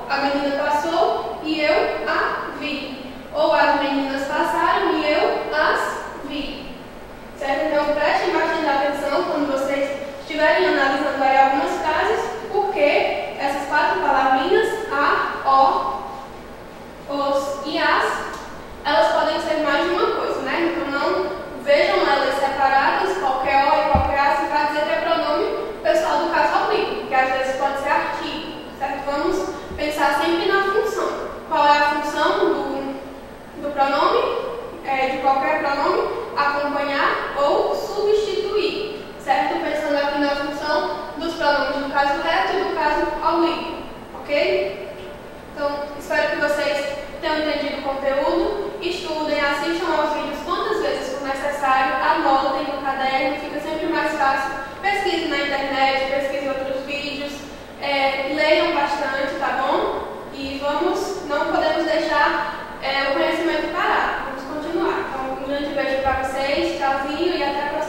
a menina passou e eu a vi. Ou as meninas passaram e eu as vi. Certo? Então prestem bastante atenção quando vocês estiverem analisando aí algumas frases, porque essas 4 palavrinhas, a, o, os e as, elas podem ser mais de uma coisa, né? Então não vejam elas separadas, qualquer o e qualquer as, para dizer que é pronome pessoal do caso oblíquo, que às vezes pode ser artigo, certo? Vamos pensar sempre na função. Qual é a função do pronome, de qualquer pronome? Acompanhar ou substituir, certo? Pensando aqui na função dos pronomes do caso reto e do caso oblíquo, ok? Então, espero que vocês tenham entendido o conteúdo, estudem, assistam aos vídeos quantas vezes for necessário, anotem no caderno, fica sempre mais fácil. Pesquisem na internet, pesquisem outros vídeos, leiam bastante, tá bom? E não podemos deixar o conhecimento parar, vamos continuar. Então, um grande beijo para vocês, tchauzinho e até a próxima.